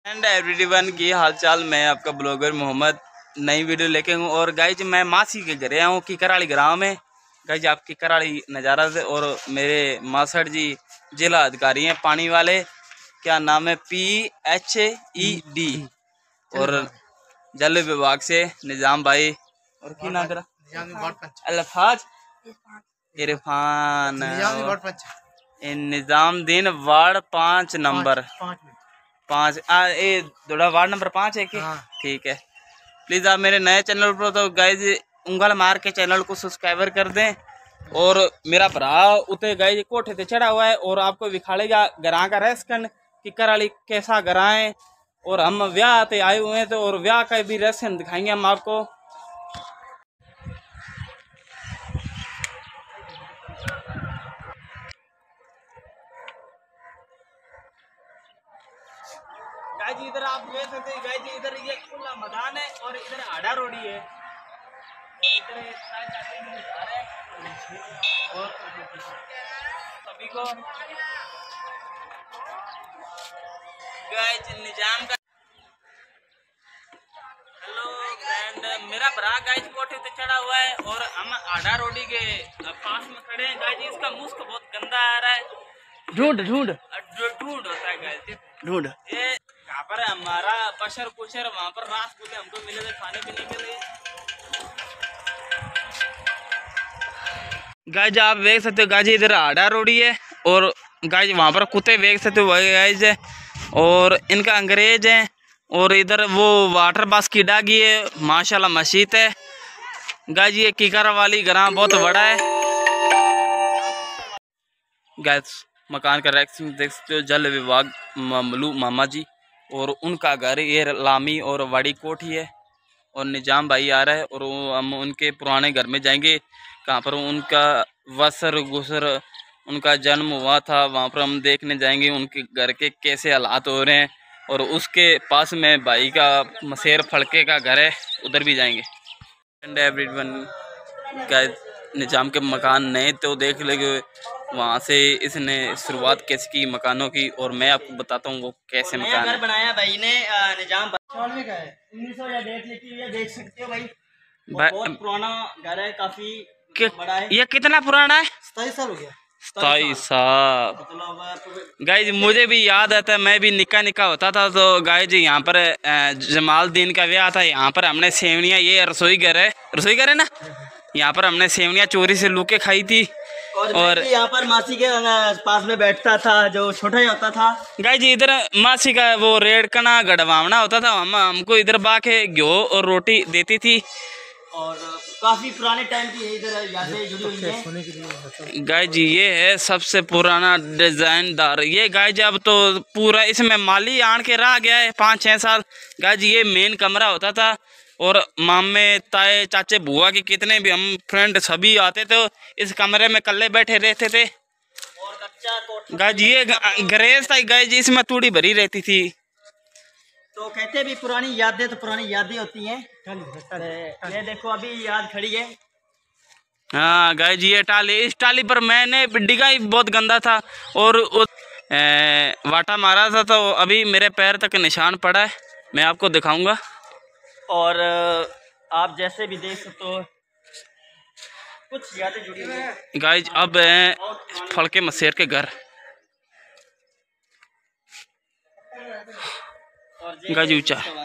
And everyone की हालचाल। मैं आपका ब्लॉगर मोहम्मद नई वीडियो लेके हूँ। और गाइज मैं मासी के घर आया हूँ किकराली गाँव में। गाइज आप किकराली नज़ारा से। और मेरे मासड़ जी जिला अधिकारी हैं पानी वाले, क्या नाम है, PHED। और जल विभाग से निज़ाम भाई और की नाम तेरा अल्फाज इरफान निज़ामुद्दीन वार्ड 5 नंबर 5 थोड़ा वार्ड नंबर 5 है कि ठीक है। प्लीज़ आप मेरे नए चैनल पर तो गाइज उंगल मार के चैनल को सब्सक्राइबर कर दें। और मेरा भरा उते गाइज कोठे पे चढ़ा हुआ है और आपको दिखाड़ेगा गरां का रेस्कन कि कराली कैसा गरां है। और हम ब्याह पे आए हुए हैं तो और ब्याह का भी रेस्कन दिखाएंगे हम आपको। गाइज इधर आप देख सकते हैं, गाइज इधर ये खुला मैदान है और इधर आड़ा रोडी है और इधर है और सभी को गाइज निजाम का हेलो फ्रेंड। मेरा भरा गाइज कोठे पे चढ़ा हुआ है और हम आड़ा रोडी के पास में खड़े हैं। गाइज इसका मुस्क बहुत गंदा आ रहा है। ढूंढ होता है गाइज, ढूंढ ये कहाँ पर है हमारा पशर कुशर, वहाँ पर रात को हमको मिले थे खाने पीने के लिए। गाइज आप देख सकते हो, गाइज इधर आड़ा रोडी है और गाइज वहाँ पर कुत्ते देख सकते हो वही गाइज है और इनका अंग्रेज है। और इधर वो वाटर बास की डागी है, माशाल्लाह मस्जिद है। गाइज ये किकर वाली ग्राम बहुत बड़ा है। गाइज मकान का रैक्सिंग देख सकते हो, जल विभाग ममलू मामा जी और उनका घर ये लामी और वाड़ी कोठी है। और निजाम भाई आ रहा है और हम उनके पुराने घर में जाएंगे, कहाँ पर उनका वसर गुसर उनका जन्म हुआ था, वहाँ पर हम देखने जाएंगे उनके घर के कैसे हालात हो रहे हैं। और उसके पास में भाई का मसेर फड़के का घर है, उधर भी जाएंगे। एंड एवरीवन गाइस निजाम के मकान नए तो देख लेंगे, वहाँ से इसने शुरुआत कैसे की मकानों की और मैं आपको बताता हूँ वो कैसे मकान घर बनाया भाई ने। निजाम में का है 1900 या डेट लिखी हुई है, देख सकते हो भाई। बहुत पुराना घर है, काफी बड़ा है। ये कितना पुराना है? 27 साल हो गया। 27 साल। गाइज मुझे भी याद आता है, मैं भी निक्का होता था तो गाइज यहाँ पर जमालुद्दीन का ब्याह था। यहाँ पर हमने सेवनियाँ, ये रसोई घर है ना, यहाँ पर हमने सेवनियाँ चोरी से लूके खाई थी। और यहाँ पर मासी के पास में बैठता था जो छोटा ही होता था। गाइज इधर मासी का वो रेड़कना गढ़वावना होता था, हमको इधर बाके घ्यो और रोटी देती थी। और काफी पुराने टाइम की इधर यादें जुड़ी हुई हैं। गाइज ये है सबसे पुराना डिजाइनदार ये गाइज। अब तो पूरा इसमें माली आन के रह गया है 5-6 साल। गाइज ये मेन कमरा होता था और मामे ताए चाचे बुआ के कितने भी हम फ्रेंड सभी आते थे, इस कमरे में कल्ले बैठे रहते थे। और कच्चा गाइज ये गैरेज था गाइज, इसमें तूड़ी भरी रहती थी। तो कहते भी पुरानी यादें तो पुरानी यादें होती हैं। ये देखो अभी याद खड़ी है। हाँ गाइज ये टाली, इस टाली पर मैंने डिगा ही बहुत गंदा था और वाटा मारा था तो अभी मेरे पैर तक निशान पड़ा है, मैं आपको दिखाऊंगा। और आप जैसे भी देख सकते हो कुछ यादें जुड़ी हुई हैं। गाइज अब फड़के मसेर के घर। गाइज ऊंचा